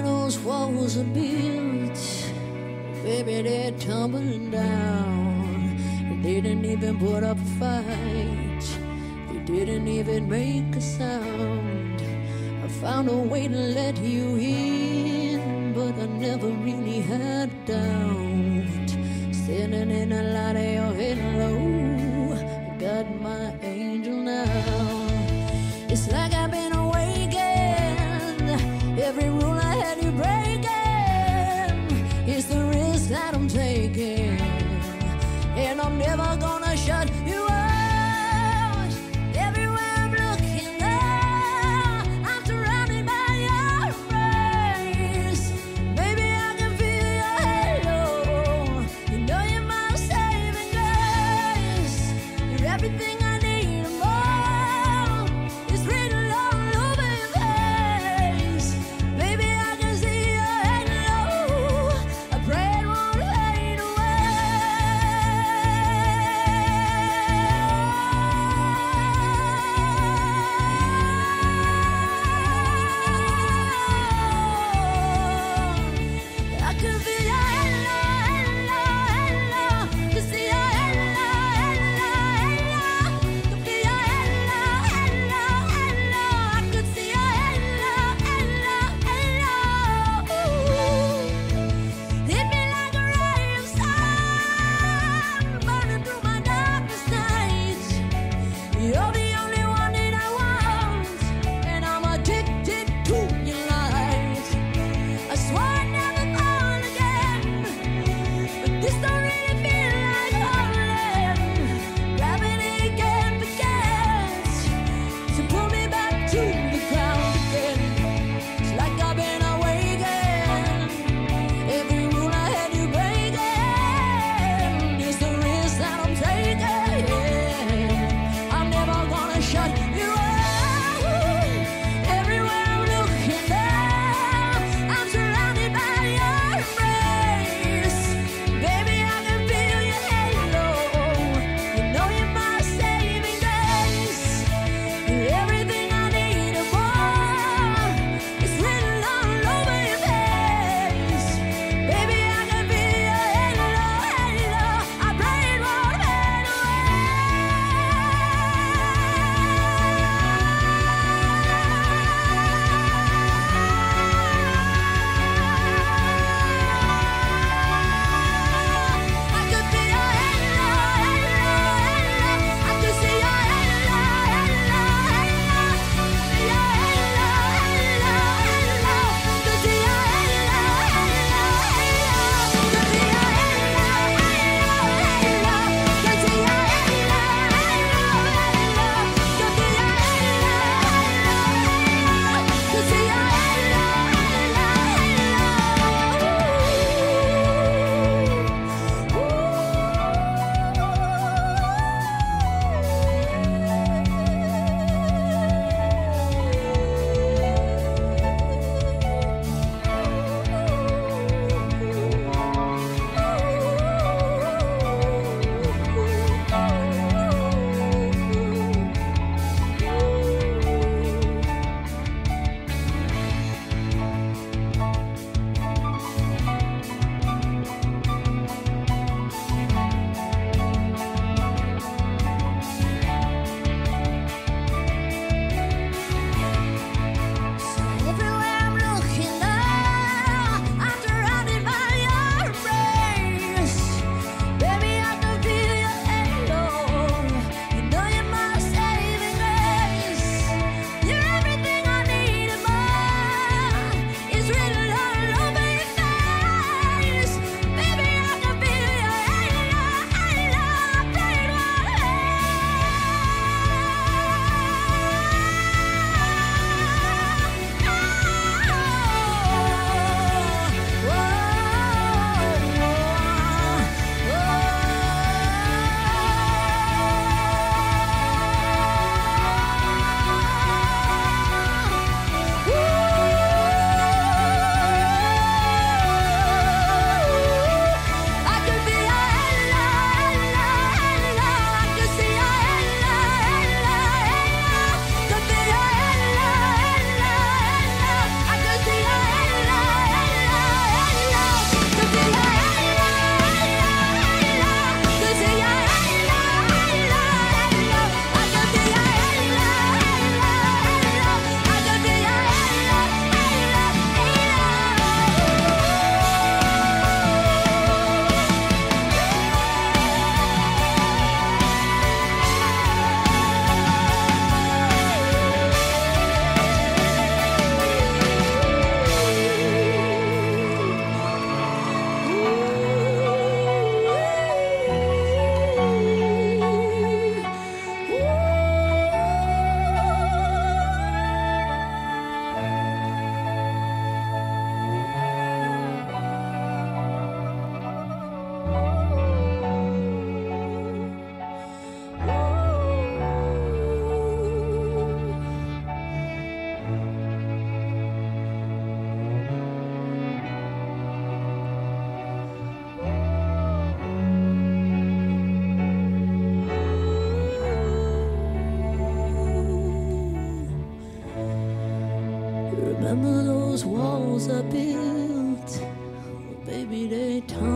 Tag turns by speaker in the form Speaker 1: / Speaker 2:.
Speaker 1: those walls are built, baby, they're tumbling down. They didn't even put up a fight, they didn't even make a sound. I found a way to let you in, but I never really had a doubt. Standing in the light of your halo, I got my angel now. It's like I've been awakened. Every rule I had you breaking is the risk that I'm taking, and I'm never gonna shut you out. Everywhere I'm looking now, I'm surrounded by your embrace. Baby, I can feel your halo. You know you're my saving grace. You're everything I need and more. It's written all over your face. Baby, I can see your halo. I pray it won't fade away. tumbling